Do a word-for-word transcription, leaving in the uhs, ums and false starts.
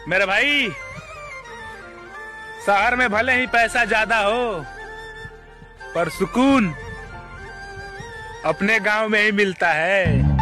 मेरे भाई, शहर में भले ही पैसा ज्यादा हो पर सुकून अपने गांव में ही मिलता है।